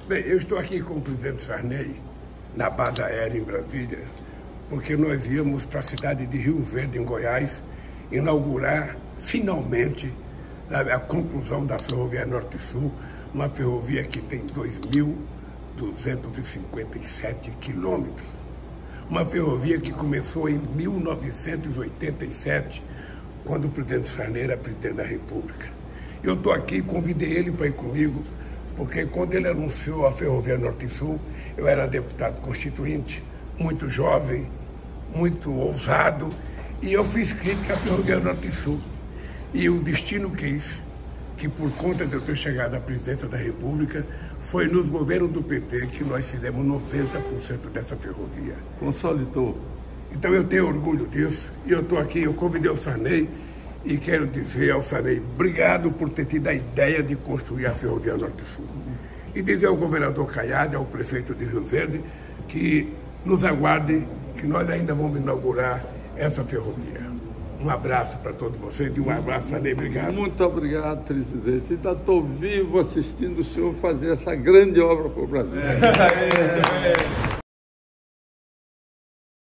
Bem, eu estou aqui com o presidente Sarney, na base aérea em Brasília, porque nós íamos para a cidade de Rio Verde, em Goiás, inaugurar, finalmente, a conclusão da Ferrovia Norte-Sul, uma ferrovia que tem 2.257 quilômetros. Uma ferrovia que começou em 1987, quando o presidente Sarney era presidente da República. Eu estou aqui, convidei ele para ir comigo, porque quando ele anunciou a Ferrovia Norte-Sul, eu era deputado constituinte, muito jovem, muito ousado, e eu fiz crítica à Ferrovia Norte-Sul. E o destino quis que, por conta de eu ter chegado à presidência da República, foi no governo do PT que nós fizemos 90% dessa ferrovia. Consolidou. Então eu tenho orgulho disso, e eu estou aqui, eu convidei o Sarney, e quero dizer ao Sarney, obrigado por ter tido a ideia de construir a Ferrovia Norte-Sul. E dizer ao governador Caiado, ao prefeito de Rio Verde, que nos aguardem, que nós ainda vamos inaugurar essa ferrovia. Um abraço para todos vocês e um abraço, Sarney, obrigado. Muito obrigado, presidente. Ainda estou vivo assistindo o senhor fazer essa grande obra para o Brasil.